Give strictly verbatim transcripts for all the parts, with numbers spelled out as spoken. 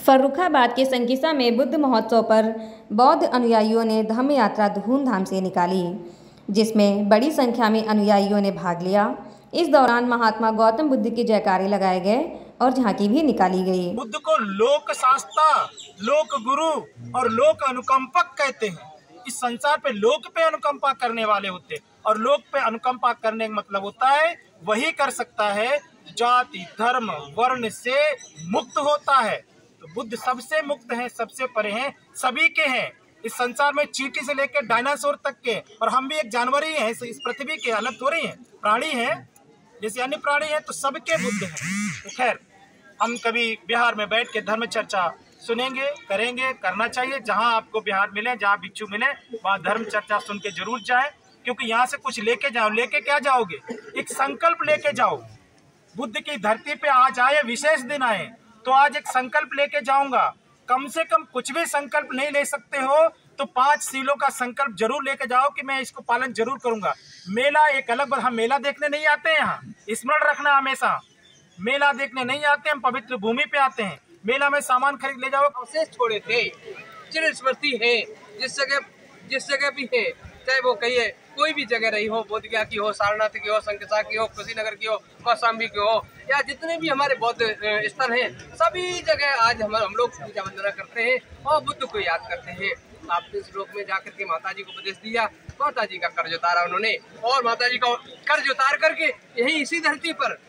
फर्रुखाबाद के संकिसा में बुद्ध महोत्सव पर बौद्ध अनुयायियों ने धम्म यात्रा धूमधाम से निकाली, जिसमें बड़ी संख्या में अनुयायियों ने भाग लिया। इस दौरान महात्मा गौतम बुद्ध के जयकारे लगाए गए और झांकी भी निकाली गई। बुद्ध को लोक शास्ता, लोक गुरु और लोक अनुकंपक कहते हैं। इस संसार पे लोक पे अनुकंपा करने वाले होते हैं, और लोक पे अनुकंपा करने का मतलब होता है वही कर सकता है जाति धर्म वर्ण से मुक्त होता है। तो बुद्ध सबसे मुक्त हैं, सबसे परे हैं, सभी के हैं। इस संसार में चींटी से लेकर डायनासोर तक के, और हम भी एक जानवर ही हैं इस पृथ्वी के, अलग थोड़ी हैं, प्राणी हैं जैसे अन्य प्राणी हैं, तो सबके बुद्ध हैं। तो खैर, हम कभी बिहार में बैठ के धर्म चर्चा सुनेंगे, करेंगे, करना चाहिए। जहां आपको बिहार मिले, जहां भिक्षु मिले, वहां धर्म चर्चा सुन के जरूर जाए, क्योंकि यहाँ से कुछ लेके जाओ। लेके क्या जाओगे? एक संकल्प लेके जाओ। बुद्ध की धरती पे आज आए, विशेष दिन आए, तो आज एक संकल्प लेके जाऊंगा। कम से कम कुछ भी संकल्प नहीं ले सकते हो तो पांच सीलों का संकल्प जरूर लेके जाओ कि मैं इसको पालन जरूर करूंगा। मेला एक अलग बात, हम मेला देखने नहीं आते हैं, यहाँ स्मरण रखना हमेशा। मेला देखने नहीं आते, हम पवित्र भूमि पे आते हैं। मेला में सामान खरीद ले जाओ। अवशेष छोड़े थे, चिर स्मृति है, जिस जगह जिस जगह भी है, चाहे वो कहिए कोई भी जगह रही हो, बोध गया की हो, सारनाथ की हो, संकिसा की हो, कुशीनगर की हो, कौशाम्बी की हो, या जितने भी हमारे बौद्ध स्थल हैं, सभी जगह आज हम हम लोग पूजा वंदना करते हैं और बुद्ध को याद करते हैं। आपने श्लोक में जाकर के माता जी को उपदेश दिया, माता जी का कर्ज उतारा उन्होंने, और माता जी का कर्ज उतार करके यही इसी धरती पर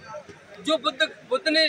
जो बुद्ध बुद्ध ने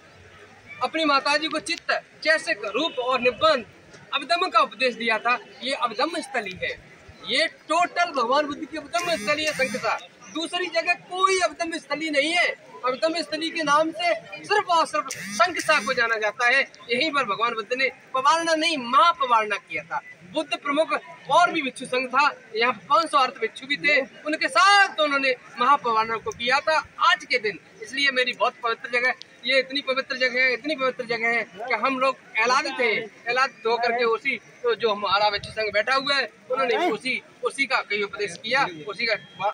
अपनी माता जी को चित्त, चैसिक, रूप और निबंध अभिधम्म का उपदेश दिया था। ये अभिधम्म स्थली है, ये टोटल भगवान बुद्ध की अभिधम्म स्थली है संकिसा। दूसरी जगह कोई अभिधम्म स्थली नहीं है। अभिधम्म स्थली के नाम से सिर्फ और सिर्फ संकिसा को जाना जाता है। यहीं पर भगवान बुद्ध ने पवारना नहीं, महापवारना किया था। बुद्ध प्रमुख और भी भिक्षु संघ था, यहाँ पाँच सौ अर्थ भिक्षु भी थे, उनके साथ तो उन्होंने महापवारना को किया था आज के दिन। इसलिए मेरी बहुत पवित्र जगह, ये इतनी पवित्र जगह है, इतनी पवित्र जगह है कि हम लोग एलादित थे, एलादित होकर के उसी तो जो हमारा भिक्षु संघ बैठा हुआ है, उन्होंने उसी उसी का कई उपदेश किया, उसी का